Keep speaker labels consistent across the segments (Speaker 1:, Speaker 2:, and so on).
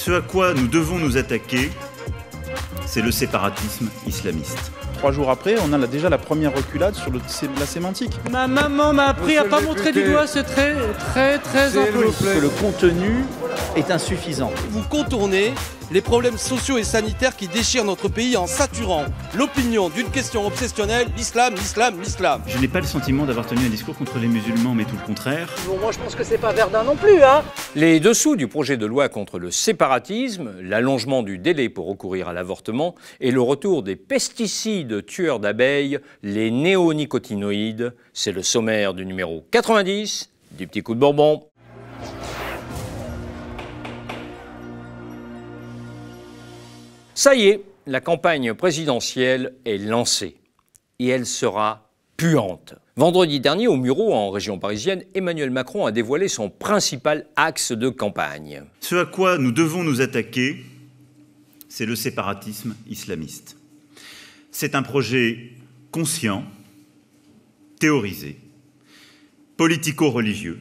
Speaker 1: Ce à quoi nous devons nous attaquer, c'est le séparatisme islamiste.
Speaker 2: 3 jours après, on a déjà la première reculade sur la sémantique.
Speaker 3: Ma maman m'a appris à ne pas montrer du doigt, c'est très impoli.
Speaker 4: Que le contenu est insuffisant.
Speaker 5: Vous contournez les problèmes sociaux et sanitaires qui déchirent notre pays en saturant l'opinion d'une question obsessionnelle, l'islam, l'islam, l'islam.
Speaker 1: Je n'ai pas le sentiment d'avoir tenu un discours contre les musulmans, mais tout le contraire.
Speaker 6: Bon, moi je pense que c'est pas Verdun non plus, hein.
Speaker 7: Les dessous du projet de loi contre le séparatisme, l'allongement du délai pour recourir à l'avortement et le retour des pesticides tueurs d'abeilles, les néonicotinoïdes, c'est le sommaire du numéro 90 du Petit Coup de Bourbon. Ça y est, la campagne présidentielle est lancée et elle sera puante. Vendredi dernier, au Mureaux, en région parisienne, Emmanuel Macron a dévoilé son principal axe de campagne.
Speaker 1: Ce à quoi nous devons nous attaquer, c'est le séparatisme islamiste. C'est un projet conscient, théorisé, politico-religieux.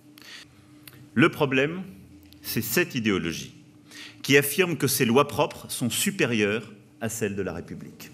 Speaker 1: Le problème, c'est cette idéologie qui affirme que ces lois propres sont supérieures à celles de la République.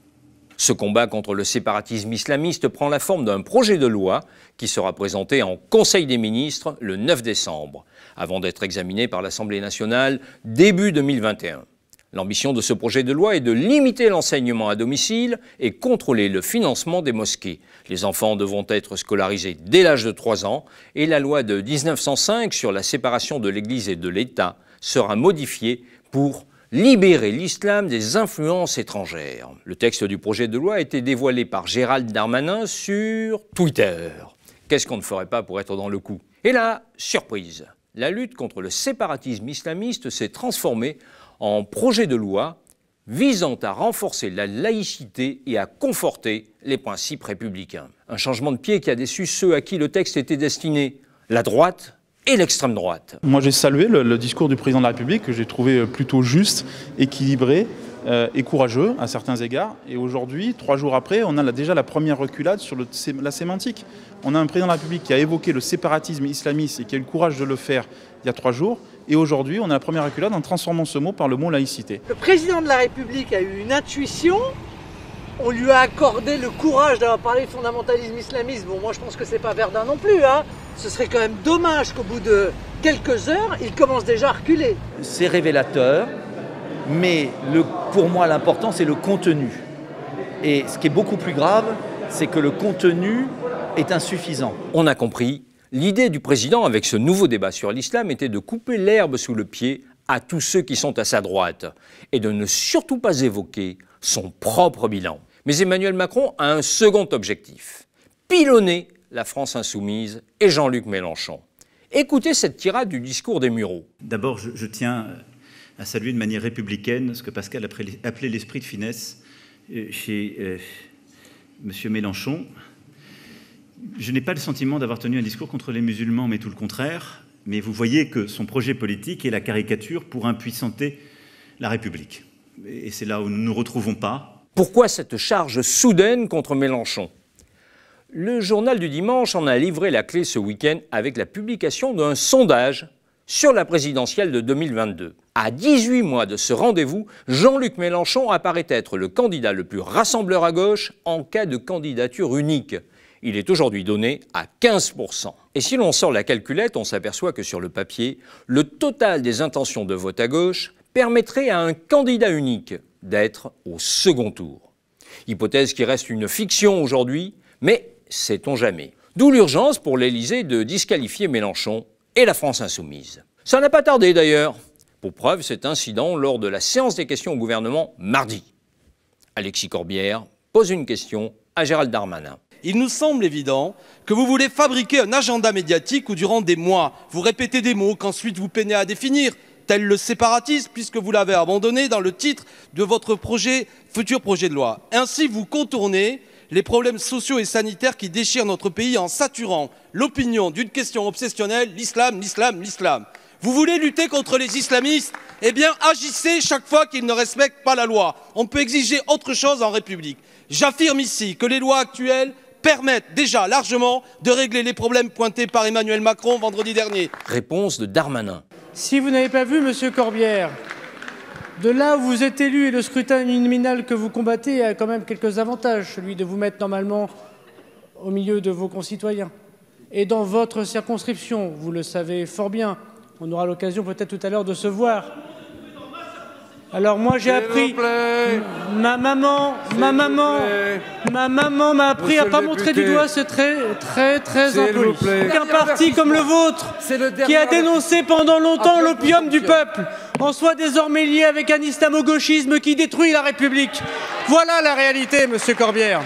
Speaker 7: Ce combat contre le séparatisme islamiste prend la forme d'un projet de loi qui sera présenté en Conseil des ministres le 9 décembre, avant d'être examiné par l'Assemblée nationale début 2021. L'ambition de ce projet de loi est de limiter l'enseignement à domicile et contrôler le financement des mosquées. Les enfants devront être scolarisés dès l'âge de 3 ans et la loi de 1905 sur la séparation de l'Église et de l'État sera modifiée pour libérer l'islam des influences étrangères. Le texte du projet de loi a été dévoilé par Gérald Darmanin sur Twitter. Qu'est-ce qu'on ne ferait pas pour être dans le coup? Et là, surprise, la lutte contre le séparatisme islamiste s'est transformée en projet de loi visant à renforcer la laïcité et à conforter les principes républicains. Un changement de pied qui a déçu ceux à qui le texte était destiné, la droite et l'extrême droite.
Speaker 2: Moi j'ai salué le discours du président de la République que j'ai trouvé plutôt juste, équilibré et courageux à certains égards. Et aujourd'hui, 3 jours après, on a déjà la première reculade sur la sémantique. On a un président de la République qui a évoqué le séparatisme islamiste et qui a eu le courage de le faire il y a 3 jours. Et aujourd'hui, on a la première reculade en transformant ce mot par le mot laïcité.
Speaker 6: Le président de la République a eu une intuition. On lui a accordé le courage d'avoir parlé de fondamentalisme islamiste. Bon, moi je pense que c'est pas Verdun non plus, hein. Ce serait quand même dommage qu'au bout de quelques heures, il commence déjà à reculer.
Speaker 4: C'est révélateur, mais pour moi l'important c'est le contenu. Et ce qui est beaucoup plus grave, c'est que le contenu est insuffisant.
Speaker 7: On a compris, l'idée du président avec ce nouveau débat sur l'islam était de couper l'herbe sous le pied à tous ceux qui sont à sa droite et de ne surtout pas évoquer son propre bilan. Mais Emmanuel Macron a un second objectif, pilonner la France insoumise et Jean-Luc Mélenchon. Écoutez cette tirade du discours des Mureaux.
Speaker 1: D'abord, je tiens à saluer de manière républicaine ce que Pascal appelait l'esprit de finesse chez M. Mélenchon. Je n'ai pas le sentiment d'avoir tenu un discours contre les musulmans, mais tout le contraire. Mais vous voyez que son projet politique est la caricature pour impuissanter la République. Et c'est là où nous ne nous retrouvons pas.
Speaker 7: Pourquoi cette charge soudaine contre Mélenchon? Le journal du dimanche en a livré la clé ce week-end avec la publication d'un sondage sur la présidentielle de 2022. À 18 mois de ce rendez-vous, Jean-Luc Mélenchon apparaît être le candidat le plus rassembleur à gauche en cas de candidature unique. Il est aujourd'hui donné à 15%. Et si l'on sort la calculette, on s'aperçoit que sur le papier, le total des intentions de vote à gauche permettrait à un candidat unique d'être au second tour. Hypothèse qui reste une fiction aujourd'hui, mais sait-on jamais. D'où l'urgence pour l'Élysée de disqualifier Mélenchon et la France insoumise. Ça n'a pas tardé d'ailleurs. Pour preuve, cet incident lors de la séance des questions au gouvernement mardi. Alexis Corbière pose une question à Gérald Darmanin.
Speaker 5: Il nous semble évident que vous voulez fabriquer un agenda médiatique où durant des mois, vous répétez des mots qu'ensuite vous peinez à définir, tel le séparatisme, puisque vous l'avez abandonné dans le titre de votre futur projet de loi. Ainsi, vous contournez les problèmes sociaux et sanitaires qui déchirent notre pays en saturant l'opinion d'une question obsessionnelle, l'islam, l'islam, l'islam. Vous voulez lutter contre les islamistes? Eh bien, agissez chaque fois qu'ils ne respectent pas la loi. On peut exiger autre chose en République. J'affirme ici que les lois actuelles permettent déjà largement de régler les problèmes pointés par Emmanuel Macron vendredi dernier.
Speaker 7: Réponse de Darmanin.
Speaker 3: Si vous n'avez pas vu, monsieur Corbière, de là où vous êtes élu et le scrutin uninominal que vous combattez a quand même quelques avantages, celui de vous mettre normalement au milieu de vos concitoyens. Et dans votre circonscription, vous le savez fort bien, on aura l'occasion peut-être tout à l'heure de se voir. Alors moi j'ai appris, ma maman m'a appris à ne pas montrer du doigt, c'est très impoli. Qu'un parti comme le vôtre, qui a dénoncé pendant longtemps l'opium du peuple, en soit désormais lié avec un islamo-gauchisme qui détruit la République. Voilà la réalité, monsieur Corbière.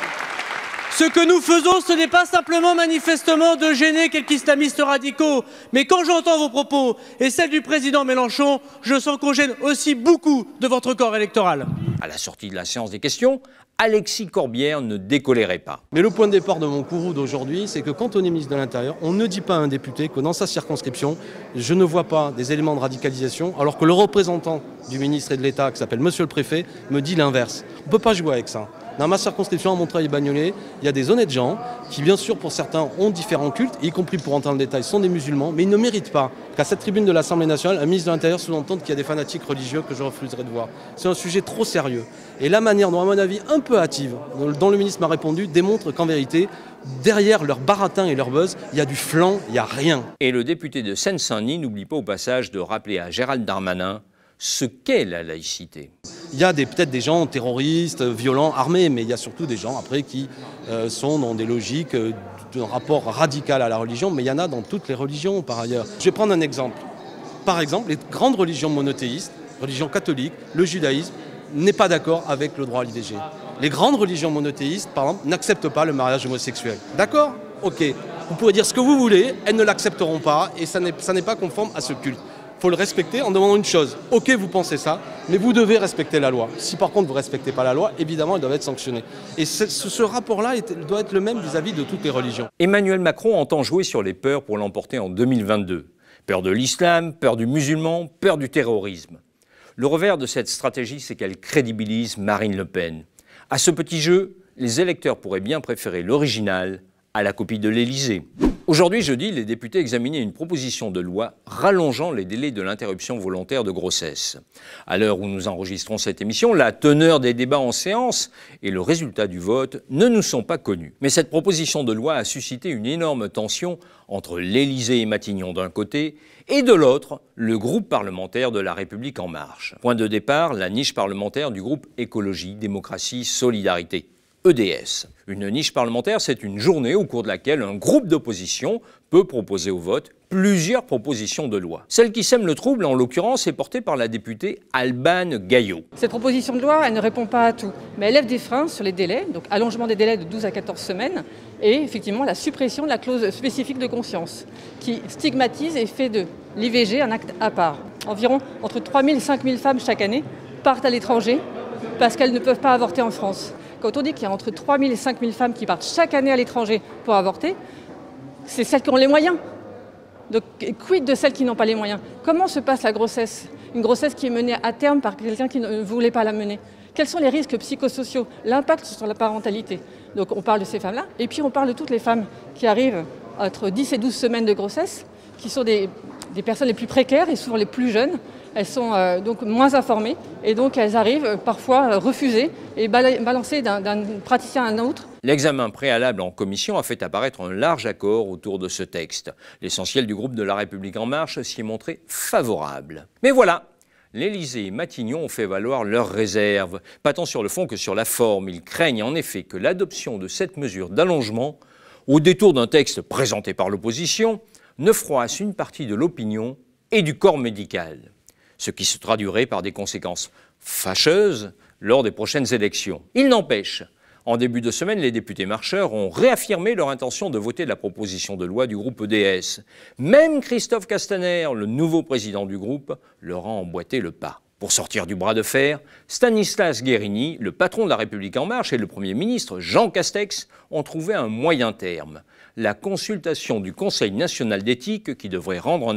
Speaker 3: Ce que nous faisons, ce n'est pas simplement manifestement de gêner quelques islamistes radicaux, mais quand j'entends vos propos et celles du président Mélenchon, je sens qu'on gêne aussi beaucoup de votre corps électoral.
Speaker 7: À la sortie de la séance des questions, Alexis Corbière ne décolérait pas.
Speaker 5: Mais le point de départ de mon courroux d'aujourd'hui, c'est que quand on est ministre de l'Intérieur, on ne dit pas à un député que dans sa circonscription, je ne vois pas des éléments de radicalisation, alors que le représentant du ministre et de l'État, qui s'appelle Monsieur le Préfet, me dit l'inverse. On ne peut pas jouer avec ça. Dans ma circonscription à Montreuil-Bagnolet, il y a des honnêtes gens qui, bien sûr, pour certains, ont différents cultes, y compris pour entrer dans le détail, sont des musulmans, mais ils ne méritent pas qu'à cette tribune de l'Assemblée nationale, un ministre de l'Intérieur sous-entende qu'il y a des fanatiques religieux que je refuserais de voir. C'est un sujet trop sérieux. Et la manière dont, à mon avis, un peu hâtive, dont le ministre m'a répondu, démontre qu'en vérité, derrière leur baratin et leur buzz, il y a du flanc, il n'y a rien.
Speaker 7: Et le député de Seine-Saint-Denis n'oublie pas au passage de rappeler à Gérald Darmanin ce qu'est la laïcité.
Speaker 5: Il y a peut-être des gens terroristes, violents, armés, mais il y a surtout des gens après qui sont dans des logiques d'un rapport radical à la religion, mais il y en a dans toutes les religions par ailleurs. Je vais prendre un exemple. Par exemple, les grandes religions monothéistes, religion catholique, le judaïsme, n'est pas d'accord avec le droit à l'IVG. Les grandes religions monothéistes, par exemple, n'acceptent pas le mariage homosexuel. D'accord ? Ok. Vous pouvez dire ce que vous voulez, elles ne l'accepteront pas et ça n'est pas conforme à ce culte. Il faut le respecter en demandant une chose. Ok, vous pensez ça, mais vous devez respecter la loi. Si par contre vous ne respectez pas la loi, évidemment, elle doit être sanctionnée. Et ce rapport-là doit être le même vis-à-vis de toutes les religions.
Speaker 7: Emmanuel Macron entend jouer sur les peurs pour l'emporter en 2022. Peur de l'islam, peur du musulman, peur du terrorisme. Le revers de cette stratégie, c'est qu'elle crédibilise Marine Le Pen. À ce petit jeu, les électeurs pourraient bien préférer l'original à la copie de l'Élysée. Aujourd'hui, jeudi, les députés examinaient une proposition de loi rallongeant les délais de l'interruption volontaire de grossesse. À l'heure où nous enregistrons cette émission, la teneur des débats en séance et le résultat du vote ne nous sont pas connus. Mais cette proposition de loi a suscité une énorme tension entre l'Élysée et Matignon d'un côté et de l'autre, le groupe parlementaire de La République En Marche. Point de départ, la niche parlementaire du groupe Écologie, Démocratie, Solidarité. EDS. Une niche parlementaire, c'est une journée au cours de laquelle un groupe d'opposition peut proposer au vote plusieurs propositions de loi. Celle qui sème le trouble, en l'occurrence, est portée par la députée Albane Gaillot.
Speaker 8: Cette proposition de loi, elle ne répond pas à tout, mais elle lève des freins sur les délais, donc allongement des délais de 12 à 14 semaines, et effectivement la suppression de la clause spécifique de conscience, qui stigmatise et fait de l'IVG un acte à part. Environ entre 3 000 et 5 000 femmes chaque année partent à l'étranger parce qu'elles ne peuvent pas avorter en France. Quand on dit qu'il y a entre 3 000 et 5 000 femmes qui partent chaque année à l'étranger pour avorter, c'est celles qui ont les moyens. Donc, quid de celles qui n'ont pas les moyens? Comment se passe la grossesse? Une grossesse qui est menée à terme par quelqu'un qui ne voulait pas la mener. Quels sont les risques psychosociaux? L'impact sur la parentalité? Donc on parle de ces femmes-là, et puis on parle de toutes les femmes qui arrivent entre 10 et 12 semaines de grossesse, qui sont des personnes les plus précaires et souvent les plus jeunes. Elles sont donc moins informées et donc elles arrivent parfois refusées et balancées d'un praticien à un autre.
Speaker 7: L'examen préalable en commission a fait apparaître un large accord autour de ce texte. L'essentiel du groupe de La République En Marche s'y est montré favorable. Mais voilà, l'Élysée et Matignon ont fait valoir leurs réserves, pas tant sur le fond que sur la forme. Ils craignent en effet que l'adoption de cette mesure d'allongement, au détour d'un texte présenté par l'opposition, ne froisse une partie de l'opinion et du corps médical. Ce qui se traduirait par des conséquences fâcheuses lors des prochaines élections. Il n'empêche, en début de semaine, les députés marcheurs ont réaffirmé leur intention de voter la proposition de loi du groupe EDS. Même Christophe Castaner, le nouveau président du groupe, leur a emboîté le pas. Pour sortir du bras de fer, Stanislas Guerini, le patron de La République En Marche, et le Premier ministre Jean Castex ont trouvé un moyen terme. La consultation du Conseil national d'éthique qui devrait rendre un avis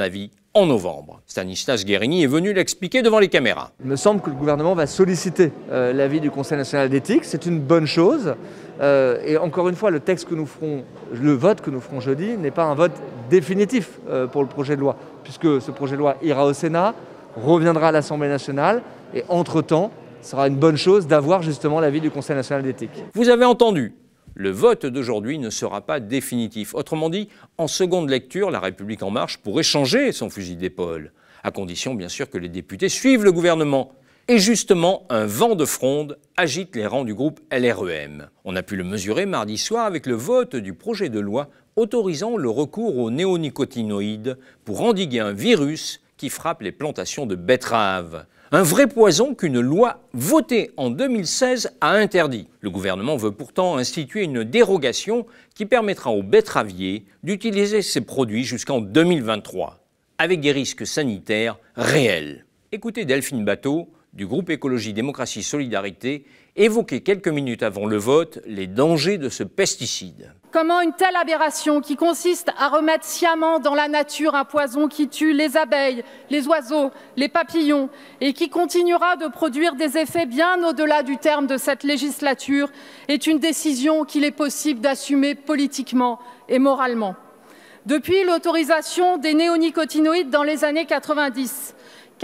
Speaker 7: en novembre. Stanislas Guerini est venu l'expliquer devant les caméras.
Speaker 9: Il me semble que le gouvernement va solliciter l'avis du Conseil national d'éthique. C'est une bonne chose. Et encore une fois, le vote que nous ferons jeudi n'est pas un vote définitif pour le projet de loi, puisque ce projet de loi ira au Sénat, reviendra à l'Assemblée nationale, et entre-temps, ce sera une bonne chose d'avoir justement l'avis du Conseil national d'éthique.
Speaker 7: Vous avez entendu, le vote d'aujourd'hui ne sera pas définitif. Autrement dit, en seconde lecture, La République En Marche pourrait changer son fusil d'épaule, à condition bien sûr que les députés suivent le gouvernement. Et justement, un vent de fronde agite les rangs du groupe LREM. On a pu le mesurer mardi soir avec le vote du projet de loi autorisant le recours aux néonicotinoïdes pour endiguer un virus qui frappe les plantations de betteraves. Un vrai poison qu'une loi votée en 2016 a interdit. Le gouvernement veut pourtant instituer une dérogation qui permettra aux betteraviers d'utiliser ces produits jusqu'en 2023, avec des risques sanitaires réels. Écoutez Delphine Batho, du groupe Écologie Démocratie Solidarité, évoquer quelques minutes avant le vote les dangers de ce pesticide.
Speaker 10: Comment une telle aberration qui consiste à remettre sciemment dans la nature un poison qui tue les abeilles, les oiseaux, les papillons et qui continuera de produire des effets bien au-delà du terme de cette législature est une décision qu'il est possible d'assumer politiquement et moralement. Depuis l'autorisation des néonicotinoïdes dans les années 90,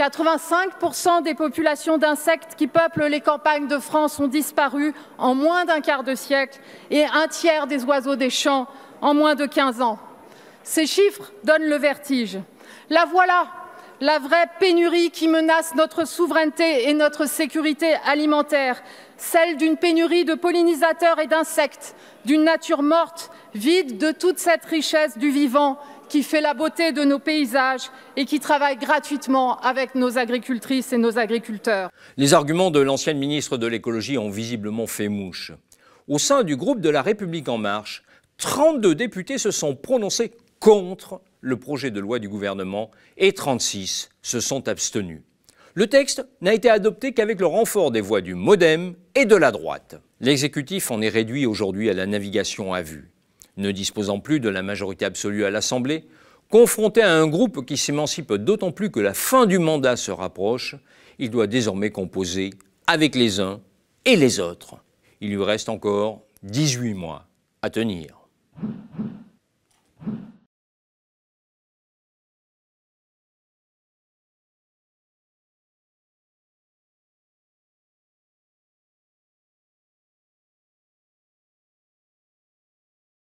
Speaker 10: 85% des populations d'insectes qui peuplent les campagnes de France ont disparu en moins d'un quart de siècle et un tiers des oiseaux des champs en moins de 15 ans. Ces chiffres donnent le vertige. La voilà, la vraie pénurie qui menace notre souveraineté et notre sécurité alimentaire, celle d'une pénurie de pollinisateurs et d'insectes, d'une nature morte, vide de toute cette richesse du vivant qui fait la beauté de nos paysages et qui travaille gratuitement avec nos agricultrices et nos agriculteurs.
Speaker 7: Les arguments de l'ancienne ministre de l'écologie ont visiblement fait mouche. Au sein du groupe de La République En Marche, 32 députés se sont prononcés contre le projet de loi du gouvernement et 36 se sont abstenus. Le texte n'a été adopté qu'avec le renfort des voix du MoDem et de la droite. L'exécutif en est réduit aujourd'hui à la navigation à vue. Ne disposant plus de la majorité absolue à l'Assemblée, confronté à un groupe qui s'émancipe d'autant plus que la fin du mandat se rapproche, il doit désormais composer avec les uns et les autres. Il lui reste encore 18 mois à tenir.